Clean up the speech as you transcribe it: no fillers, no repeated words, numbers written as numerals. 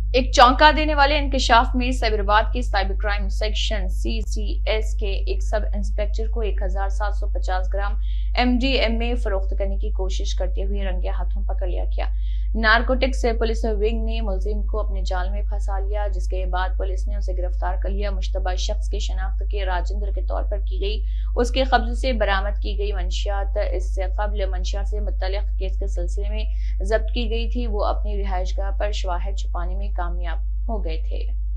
एक चौंका देने वाले इंकशाफ में साइबराबाद के साइबर क्राइम सेक्शन CCS के एक सब इंस्पेक्टर को 1750 ग्राम MDMA फरोख्त करने की कोशिश करते हुए रंगे हाथों पकड़ लिया गया। नारकोटिक्स पुलिस विंग ने मुलजिम को अपने जाल में फंसा लिया, जिसके बाद पुलिस ने उसे गिरफ्तार कर लिया। मुश्तबा शख्स की शनाख्त के राजेंद्र के तौर पर की गई। उसके कब्जे से बरामद की गई मंशियात इससे कबल मंशिया से मुतल्लिक केस के सिलसिले में जब्त की गई थी। वो अपनी रिहाइशगाह पर शवाहिद छुपाने में कामयाब हो गए थे।